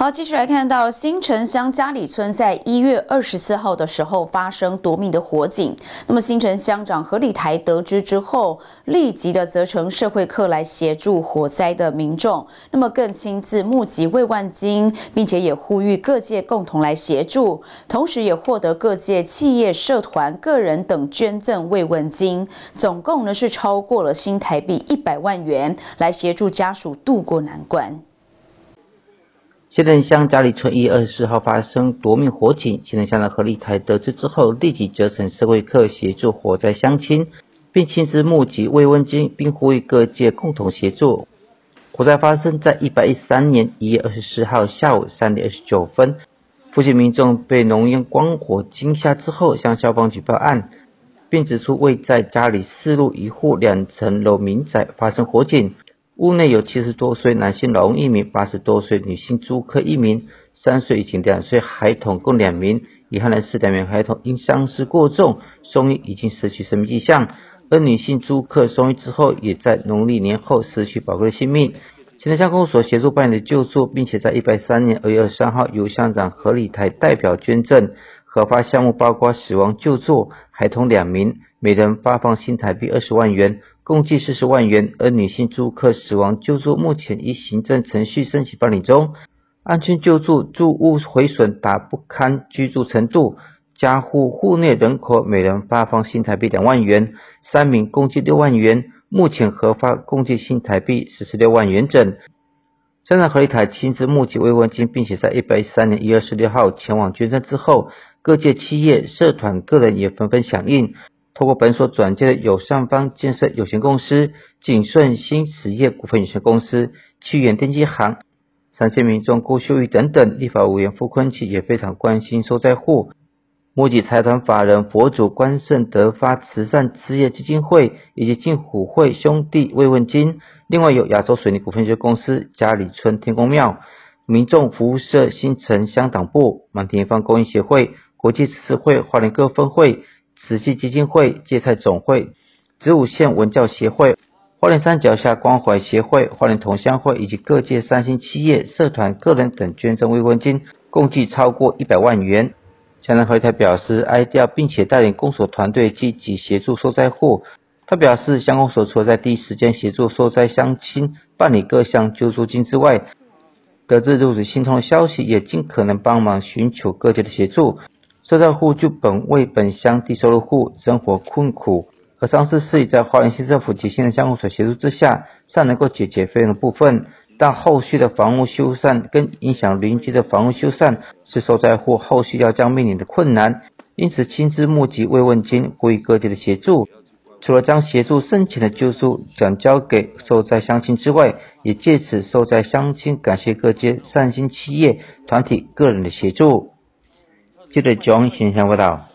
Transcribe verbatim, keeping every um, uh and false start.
好，继续来看到新城乡嘉里村在一月二十四号的时候发生夺命的火警。那么新城乡长何礼台得知之后，立即的责成社会客来协助火灾的民众，那么更亲自募集慰问金，并且也呼吁各界共同来协助，同时也获得各界企业、社团、个人等捐赠慰问金，总共呢是超过了新台币一百万元，来协助家属渡过难关。 新城乡嘉里村一月二十四号发生夺命火警，新城乡的何立台得知之后，立即责成社会客协助火灾乡亲，并亲自募集慰问金，并呼吁各界共同协助。火灾发生在一百一十三年一月二十四号下午三点二十九分，附近民众被浓烟光火惊吓之后，向消防局报案，并指出位在嘉里四路一户两层楼民宅发生火警。屋内有七十多岁男性老翁一名，八十多岁女性租客一名，三岁以及两岁孩童共两名。遗憾的是，两名孩童因伤势过重，送医已经失去生命迹象，而女性租客送医之后，也在农历年后失去宝贵的性命。新城乡公所协助办理的救助，并且在一百三年二月二十三号由乡长何礼台代表捐赠，核发项目包括死亡救助、孩童两名，每人发放新台币二十万元。共计四十万元，而女性租客死亡救助目前依行政程序申请办理中。安全救助住屋毁损达不堪居住程度，家户户内人口每人发放新台币两万元，三名共计六万元，目前核发共计新台币四十六万元整。乡长何立台亲自募集慰问金，并且在一百一十三年一月二十六号前往捐赠之后，各界企业、社团、个人也纷纷响应。透过本所转介的友善方建设有限公司、景顺新实业股份有限公司、屈原电机行、三线民众郭秀玉等等，立法委员傅昆萁也非常关心受灾户。募集财团法人佛祖关圣德发慈善事业基金会以及进虎会兄弟慰问金，另外有亚洲水泥股份有限公司、嘉里村天公庙、民众服务社新城乡党部、满田方公益协会、国际慈善会花莲各分会、慈济基金会、芥菜总会、子午县文教协会、花莲山脚下关怀协会、花莲同乡会以及各界善心企业、社团、个人等捐赠慰问金，共计超过一百万元。乡长何立台表示哀悼，并且带领公所团队积极协助受灾户。他表示，乡公所除了在第一时间协助受灾乡亲办理各项救助金之外，得知如此心痛的消息，也尽可能帮忙寻求各界的协助。受灾户就本为本乡低收入户，生活困苦，而上次是以在花莲县政府及新城乡公所协助之下，尚能够解决费用的部分，但后续的房屋修缮跟影响邻居的房屋修缮是受灾户后续要将面临的困难，因此亲自募集慰问金，呼吁各界的协助。除了将协助申请的救助转交给受灾乡亲之外，也借此受灾乡亲感谢各界善心企业、团体、个人的协助。记者John 新闻报道。